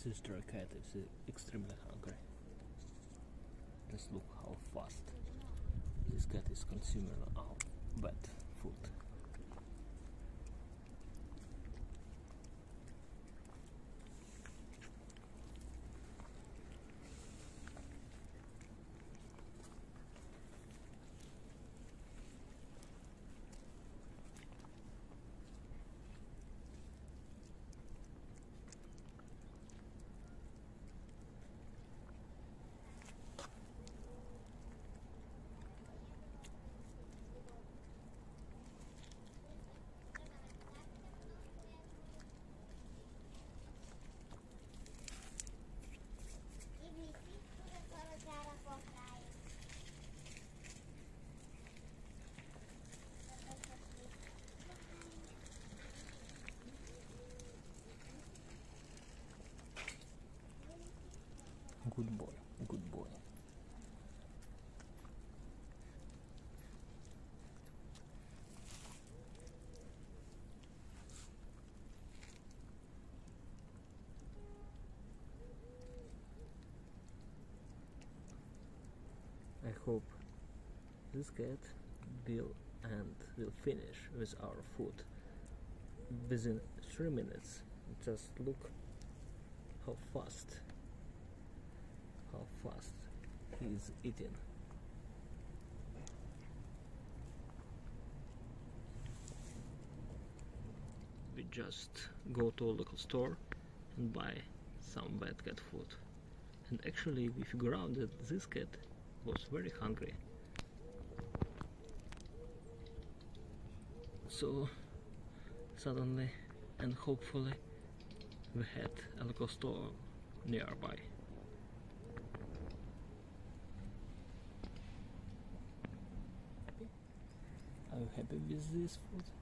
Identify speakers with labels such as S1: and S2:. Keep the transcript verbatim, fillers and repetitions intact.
S1: This stray cat is extremely hungry. Just look how fast this cat is consuming our bad food. Good boy, good boy. I hope this cat will and will finish with our food within three minutes. Just look how fast how fast he is eating. We just go to a local store and buy some wet cat food, and actually we figure out that this cat was very hungry. So suddenly and hopefully we had a local store nearby. Are you happy with this food?